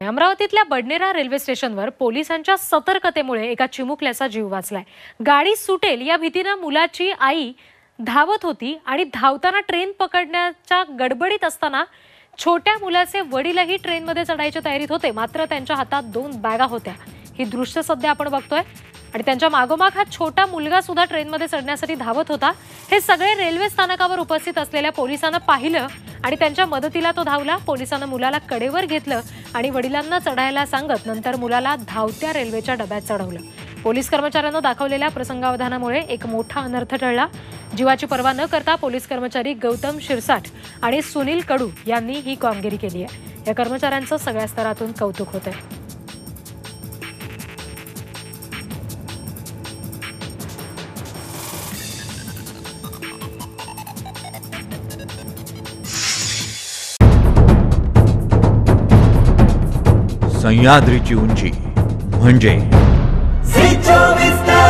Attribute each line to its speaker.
Speaker 1: अमरावतीतल्या बडनेरा रेल्वे स्टेशनवर पोलिसांच्या सतर्कतेमुळे एका चिमुकल्याचा जीव वाचलाय। गाडी सुटेल या भीतीने मुलाची आई धावत होती आणि धावताना ट्रेन पकडण्याच्या गडबडीत असताना छोट्या मुलाचे वडीलही ट्रेनमध्ये चढायच्या तयारीत होते, मात्र त्यांच्या हातात 2 बॅगा होत्या। ही दृश्य सध्या आपण बघतोय आणि त्यांच्या मागोमाग हा छोटा मुलगा सुद्धा ट्रेनमध्ये चढण्यासाठी धावत होता। हे सगळे रेल्वे स्थानकावर उपस्थित असलेल्या पोलिसांना पाहिलं आणि त्यांच्या मदतीला तो धावला। पोलिसांना मुलाला कडेवर घेतलं आणि वडिलांना चढायला सांगत नंतर मुलाला धावत्या रेल्वेच्या डब्यात चढवलं। पोलीस कर्मचाऱ्यांना दाखवलेल्या प्रसंगावधानामुळे एक मोठा अनर्थ टळला। जीवाची पर्वा न करता पोलीस कर्मचारी गौतम शिरसाट आणि सुनील कडू यांनी ही कामगिरी केली आहे। या कर्मचाऱ्यांचं सगळ्या स्तरातून कौतुक होतंय।
Speaker 2: सह्याद्रीची उंची म्हणजे